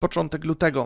Początek lutego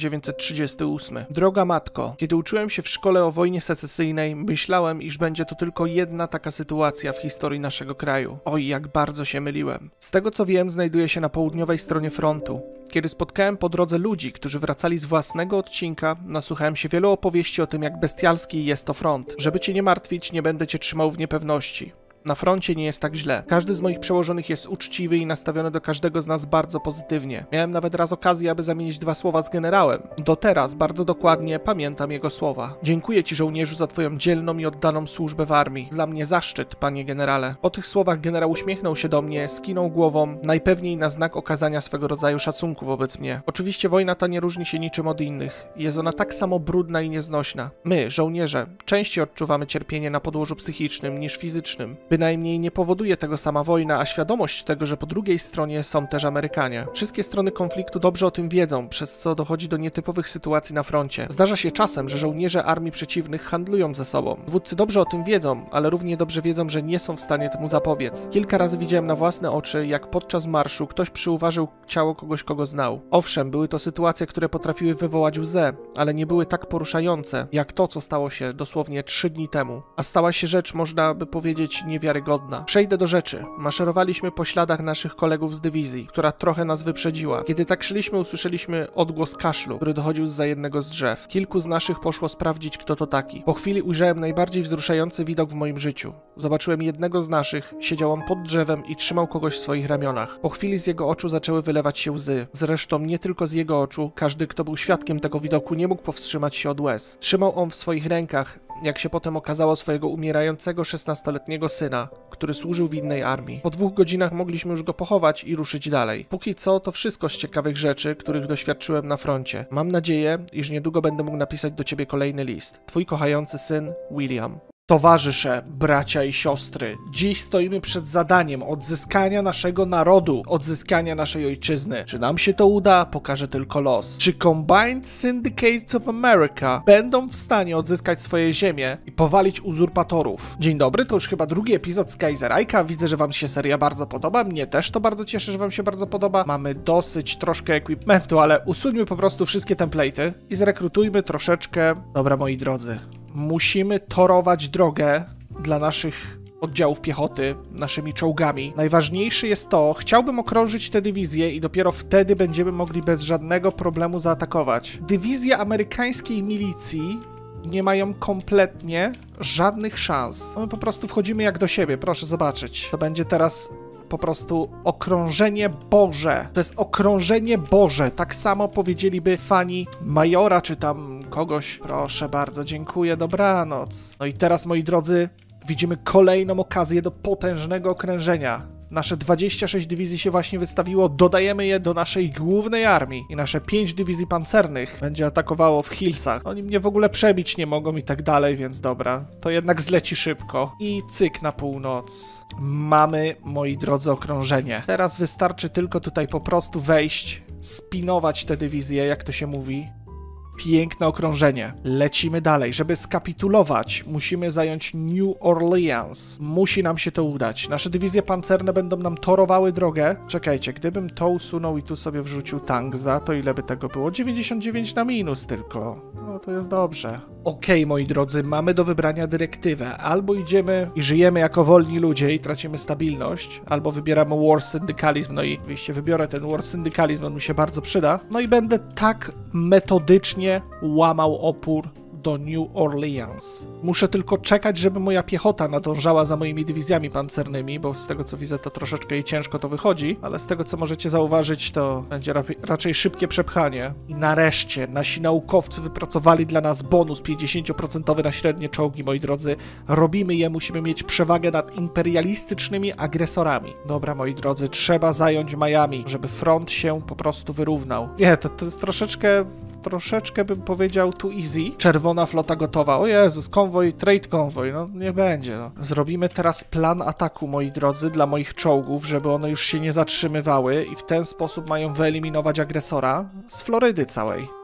1938. Droga matko, kiedy uczyłem się w szkole o wojnie secesyjnej, myślałem, iż będzie to tylko jedna taka sytuacja w historii naszego kraju. Oj, jak bardzo się myliłem. Z tego co wiem, znajduje się na południowej stronie frontu. Kiedy spotkałem po drodze ludzi, którzy wracali z własnego odcinka, nasłuchałem się wielu opowieści o tym, jak bestialski jest to front. Żeby cię nie martwić, nie będę cię trzymał w niepewności. Na froncie nie jest tak źle. Każdy z moich przełożonych jest uczciwy i nastawiony do każdego z nas bardzo pozytywnie. Miałem nawet raz okazję, aby zamienić 2 słowa z generałem. Do teraz bardzo dokładnie pamiętam jego słowa. Dziękuję ci, żołnierzu, za twoją dzielną i oddaną służbę w armii. Dla mnie zaszczyt, panie generale. Po tych słowach generał uśmiechnął się do mnie, skinął głową, najpewniej na znak okazania swego rodzaju szacunku wobec mnie. Oczywiście wojna ta nie różni się niczym od innych. Jest ona tak samo brudna i nieznośna. My, żołnierze, częściej odczuwamy cierpienie na podłożu psychicznym niż fizycznym. Bynajmniej nie powoduje tego sama wojna, a świadomość tego, że po drugiej stronie są też Amerykanie. Wszystkie strony konfliktu dobrze o tym wiedzą, przez co dochodzi do nietypowych sytuacji na froncie. Zdarza się czasem, że żołnierze armii przeciwnych handlują ze sobą. Dowódcy dobrze o tym wiedzą, ale równie dobrze wiedzą, że nie są w stanie temu zapobiec. Kilka razy widziałem na własne oczy, jak podczas marszu ktoś przyuważył ciało kogoś, kogo znał. Owszem, były to sytuacje, które potrafiły wywołać łzę, ale nie były tak poruszające, jak to, co stało się dosłownie 3 dni temu. A stała się rzecz, można by powiedzieć, niewiarygodna. Przejdę do rzeczy. Maszerowaliśmy po śladach naszych kolegów z dywizji, która trochę nas wyprzedziła. Kiedy tak szliśmy, usłyszeliśmy odgłos kaszlu, który dochodził zza jednego z drzew. Kilku z naszych poszło sprawdzić, kto to taki. Po chwili ujrzałem najbardziej wzruszający widok w moim życiu. Zobaczyłem jednego z naszych, siedział on pod drzewem i trzymał kogoś w swoich ramionach. Po chwili z jego oczu zaczęły wylewać się łzy. Zresztą nie tylko z jego oczu, każdy, kto był świadkiem tego widoku, nie mógł powstrzymać się od łez. Trzymał on w swoich rękach, jak się potem okazało, swojego umierającego 16-letniego syna, który służył w innej armii. Po 2 godzinach mogliśmy już go pochować i ruszyć dalej. Póki co to wszystko z ciekawych rzeczy, których doświadczyłem na froncie. Mam nadzieję, iż niedługo będę mógł napisać do ciebie kolejny list. Twój kochający syn, William. Towarzysze, bracia i siostry, dziś stoimy przed zadaniem odzyskania naszego narodu, odzyskania naszej ojczyzny. Czy nam się to uda? Pokaże tylko los. Czy Combined Syndicates of America będą w stanie odzyskać swoje ziemię i powalić uzurpatorów? Dzień dobry, to już chyba 2. epizod z Kaiserreicha. Widzę, że wam się seria bardzo podoba. Mnie też to bardzo cieszy, że wam się bardzo podoba. Mamy dosyć troszkę equipmentu, ale usuńmy po prostu wszystkie template'y i zrekrutujmy troszeczkę. Dobra, moi drodzy. Musimy torować drogę dla naszych oddziałów piechoty, naszymi czołgami. Najważniejsze jest to, chciałbym okrążyć tę dywizję i dopiero wtedy będziemy mogli bez żadnego problemu zaatakować. Dywizje amerykańskiej milicji nie mają kompletnie żadnych szans. My po prostu wchodzimy jak do siebie, proszę zobaczyć. To będzie teraz po prostu okrążenie Boże. To jest okrążenie Boże. Tak samo powiedzieliby fani Majora, czy tam kogoś. Proszę bardzo, dziękuję, dobranoc. No i teraz, moi drodzy, widzimy kolejną okazję do potężnego okrężenia. Nasze 26 dywizji się właśnie wystawiło, dodajemy je do naszej głównej armii i nasze 5 dywizji pancernych będzie atakowało w Hillsach. Oni mnie w ogóle przebić nie mogą i tak dalej, więc dobra, to jednak zleci szybko. I cyk na północ. Mamy, moi drodzy, okrążenie. Teraz wystarczy tylko tutaj po prostu wejść, spinować te dywizje, jak to się mówi. Piękne okrążenie. Lecimy dalej. Żeby skapitulować, musimy zająć New Orleans. Musi nam się to udać. Nasze dywizje pancerne będą nam torowały drogę. Czekajcie, gdybym to usunął i tu sobie wrzucił tank za, to ile by tego było? 99 na minus tylko. No to jest dobrze. Okej, moi drodzy, mamy do wybrania dyrektywę. Albo idziemy i żyjemy jako wolni ludzie i tracimy stabilność, albo wybieramy War Syndicalism. No i oczywiście wybiorę ten War Syndicalism, on mi się bardzo przyda. No i będę tak metodycznie łamał opór do New Orleans. Muszę tylko czekać, żeby moja piechota nadążała za moimi dywizjami pancernymi, bo z tego co widzę, to troszeczkę jej ciężko to wychodzi, ale z tego co możecie zauważyć, to będzie raczej szybkie przepchanie. I nareszcie nasi naukowcy wypracowali dla nas bonus 50% na średnie czołgi, moi drodzy. Robimy je, musimy mieć przewagę nad imperialistycznymi agresorami. Dobra, moi drodzy, trzeba zająć Miami, żeby front się po prostu wyrównał. Nie, to jest troszeczkę bym powiedział too easy. Czerwona flota gotowa. O Jezus, konwoj, trade konwoj, no nie będzie. No. Zrobimy teraz plan ataku, moi drodzy, dla moich czołgów, żeby one już się nie zatrzymywały i w ten sposób mają wyeliminować agresora z Florydy całej.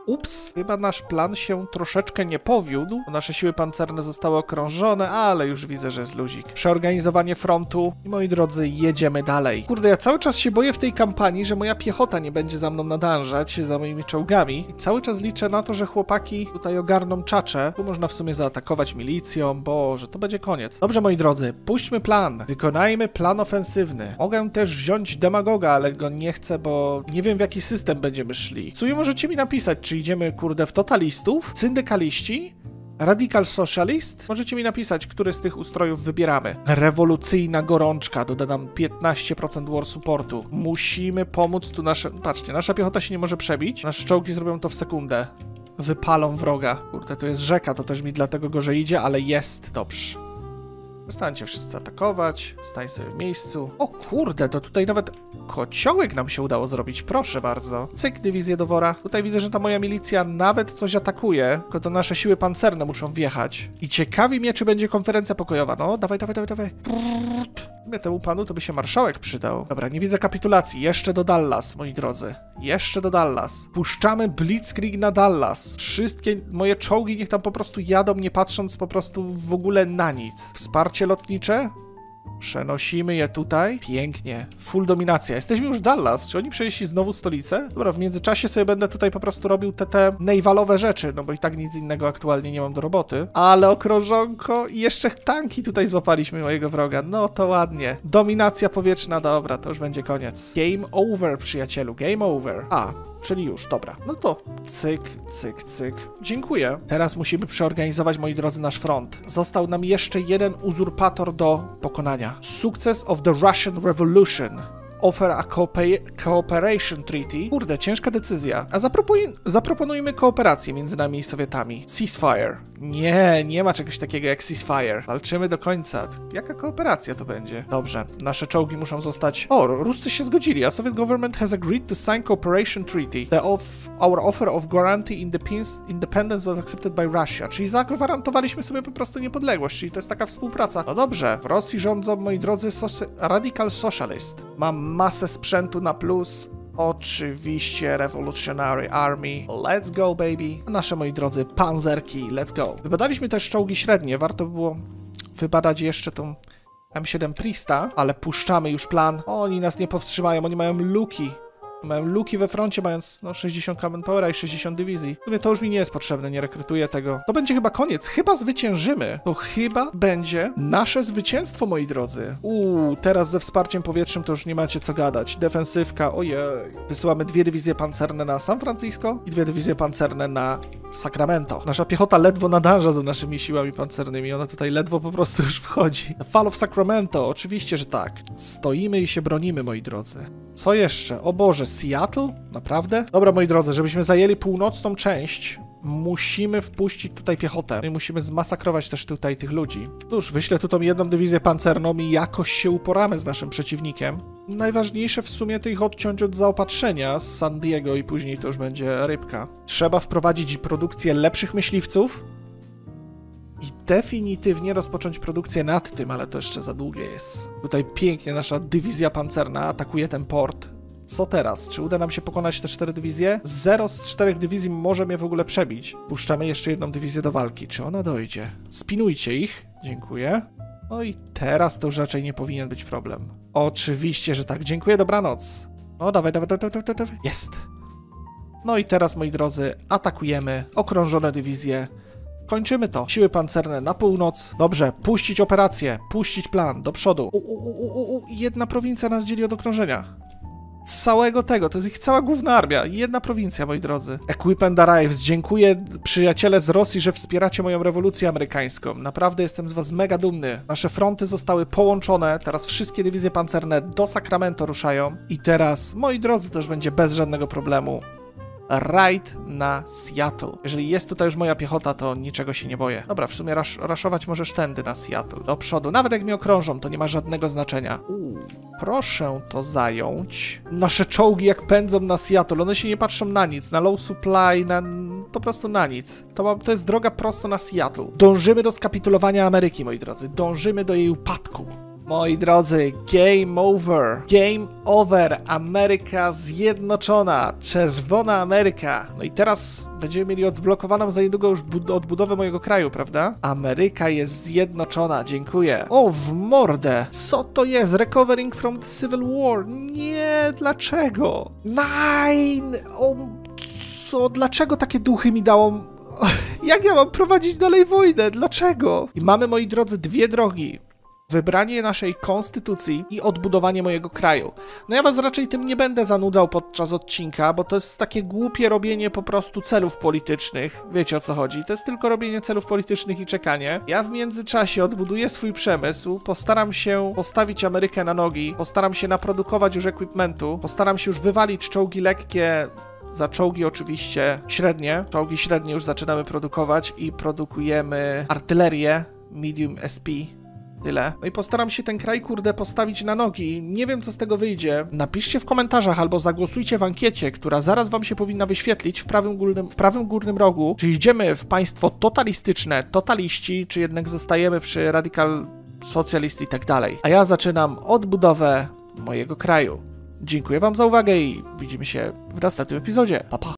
Ups, chyba nasz plan się troszeczkę nie powiódł. Nasze siły pancerne zostały okrążone, ale już widzę, że jest luzik. Przeorganizowanie frontu i moi drodzy, jedziemy dalej. Kurde, ja cały czas się boję w tej kampanii, że moja piechota nie będzie za mną nadążać, za moimi czołgami. I cały czas liczę na to, że chłopaki tutaj ogarną czacze. Tu można w sumie zaatakować milicją. Boże, to będzie koniec. Dobrze, moi drodzy, puśćmy plan. Wykonajmy plan ofensywny. Mogę też wziąć demagoga, ale go nie chcę, bo nie wiem, w jaki system będziemy szli. W sumie możecie mi napisać, czy idziemy, kurde, w totalistów, syndykaliści, radical socialist? Możecie mi napisać, który z tych ustrojów wybieramy. Rewolucyjna gorączka, dodam 15% war supportu. Musimy pomóc tu nasze... Patrzcie, nasza piechota się nie może przebić. Nasze czołgi zrobią to w sekundę. Wypalą wroga. Kurde, to jest rzeka, to też mi dlatego gorzej idzie, ale jest dobrze. Przestańcie wszyscy atakować, stań sobie w miejscu. O kurde, to tutaj nawet kociołek nam się udało zrobić, proszę bardzo. Cyk, dywizję do wora. Tutaj widzę, że ta moja milicja nawet coś atakuje, tylko to nasze siły pancerne muszą wjechać. I ciekawi mnie, czy będzie konferencja pokojowa. No, dawaj, dawaj, dawaj, dawaj. Temu panu to by się marszałek przydał. Dobra, nie widzę kapitulacji. Jeszcze do Dallas, moi drodzy. Jeszcze do Dallas. Puszczamy Blitzkrieg na Dallas. Wszystkie moje czołgi niech tam po prostu jadą, nie patrząc po prostu w ogóle na nic. Wsparcie lotnicze? Przenosimy je tutaj. Pięknie. Full dominacja. Jesteśmy już w Dallas. Czy oni przenieśli znowu stolicę? Dobra, w międzyczasie sobie będę tutaj po prostu robił te navalowe rzeczy, no bo i tak nic innego aktualnie nie mam do roboty. Ale okrążonko i jeszcze tanki tutaj złapaliśmy mojego wroga. No to ładnie. Dominacja powietrzna, dobra, to już będzie koniec. Game over, przyjacielu. Game over. Czyli już, dobra. No to cyk, cyk, cyk. Dziękuję. Teraz musimy przeorganizować, moi drodzy, nasz front. Został nam jeszcze jeden uzurpator do pokonania. Success of the Russian Revolution. Offer a cooperation treaty. Kurde, ciężka decyzja. A zaproponujmy kooperację między nami i Sowietami. Ceasefire. Nie ma czegoś takiego jak ceasefire. Walczymy do końca. Jaka kooperacja to będzie? Dobrze, nasze czołgi muszą zostać... O, Ruscy się zgodzili. A Soviet government has agreed to sign cooperation treaty. Our offer of guarantee independence was accepted by Russia. Czyli zagwarantowaliśmy sobie po prostu niepodległość. Czyli to jest taka współpraca. No dobrze, w Rosji rządzą, moi drodzy, radical socialist. Mam masę sprzętu na plus. Oczywiście Revolutionary Army. Let's go, baby. Nasze, moi drodzy, panzerki. Let's go. Wybadaliśmy też czołgi średnie. Warto było wybadać jeszcze tą M7 Priesta, ale puszczamy już plan. Oni nas nie powstrzymają. Oni mają luki. Mają luki we froncie, mając 60 Command Powera i 60 dywizji. W sumie to już mi nie jest potrzebne, nie rekrutuję tego. To będzie chyba koniec. Chyba zwyciężymy. To chyba będzie nasze zwycięstwo, moi drodzy. Teraz ze wsparciem powietrznym to już nie macie co gadać. Defensywka, ojej. Wysyłamy 2 dywizje pancerne na San Francisco i 2 dywizje pancerne na Sacramento. Nasza piechota ledwo nadąża za naszymi siłami pancernymi. Ona tutaj ledwo po prostu już wchodzi. The Fall of Sacramento, oczywiście, że tak. Stoimy i się bronimy, moi drodzy. Co jeszcze? O Boże, Seattle? Naprawdę? Dobra, moi drodzy, żebyśmy zajęli północną część, musimy wpuścić tutaj piechotę. No i musimy zmasakrować też tutaj tych ludzi. Cóż, wyślę tu tą jedną dywizję pancerną i jakoś się uporamy z naszym przeciwnikiem. Najważniejsze w sumie to ich odciąć od zaopatrzenia z San Diego i później to już będzie rybka. Trzeba wprowadzić produkcję lepszych myśliwców i definitywnie rozpocząć produkcję nad tym, ale to jeszcze za długie jest. Tutaj pięknie nasza dywizja pancerna atakuje ten port. Co teraz? Czy uda nam się pokonać te 4 dywizje? 0 z 4 dywizji może mnie w ogóle przebić. Puszczamy jeszcze jedną dywizję do walki. Czy ona dojdzie? Spinujcie ich. Dziękuję. No i teraz to już raczej nie powinien być problem. Oczywiście, że tak. Dziękuję, dobranoc. No dawaj, dawaj, dawaj, dawaj, dawaj. Jest. No i teraz, moi drodzy, atakujemy okrążone dywizje. Kończymy to. Siły pancerne na północ. Dobrze, puścić operację, puścić plan, do przodu. Jedna prowincja nas dzieli od okrążenia. Całego tego, to jest ich cała główna armia. Jedna prowincja, moi drodzy. Equipment Arrives. Dziękuję, przyjaciele z Rosji, że wspieracie moją rewolucję amerykańską. Naprawdę jestem z was mega dumny. Nasze fronty zostały połączone. Teraz wszystkie dywizje pancerne do Sacramento ruszają. I teraz, moi drodzy, to już będzie bez żadnego problemu. Raid na Seattle. Jeżeli jest tutaj już moja piechota, to niczego się nie boję. Dobra, w sumie raszować możesz tędy na Seattle. Do przodu. Nawet jak mnie okrążą, to nie ma żadnego znaczenia. Proszę to zająć. Nasze czołgi jak pędzą na Seattle. One się nie patrzą na nic. Na low supply, po prostu na nic. To jest droga prosto na Seattle. Dążymy do skapitulowania Ameryki, moi drodzy. Dążymy do jej upadku. Moi drodzy, game over. Game over. Ameryka zjednoczona. Czerwona Ameryka. No i teraz będziemy mieli odblokowaną za niedługo już odbudowę mojego kraju, prawda? Ameryka jest zjednoczona. Dziękuję. O, w mordę. Co to jest? Recovering from the Civil War. Nie, dlaczego? Nine! O, co? Dlaczego takie duchy mi dało? Jak ja mam prowadzić dalej wojnę? Dlaczego? I mamy, moi drodzy, dwie drogi. Wybranie naszej konstytucji i odbudowanie mojego kraju. No ja was raczej tym nie będę zanudzał podczas odcinka, bo to jest takie głupie robienie po prostu celów politycznych. Wiecie, o co chodzi. To jest tylko robienie celów politycznych i czekanie. Ja w międzyczasie odbuduję swój przemysł, postaram się postawić Amerykę na nogi, postaram się naprodukować już equipmentu, postaram się już wywalić czołgi lekkie, za czołgi oczywiście średnie. Czołgi średnie już zaczynamy produkować i produkujemy artylerię medium SP. Tyle. No i postaram się ten kraj, kurde, postawić na nogi. Nie wiem, co z tego wyjdzie. Napiszcie w komentarzach albo zagłosujcie w ankiecie, która zaraz wam się powinna wyświetlić w prawym górnym rogu. Czy idziemy w państwo totalistyczne, totaliści, czy jednak zostajemy przy radykal socjalist i tak dalej. A ja zaczynam odbudowę mojego kraju. Dziękuję wam za uwagę i widzimy się w następnym epizodzie. Pa, pa!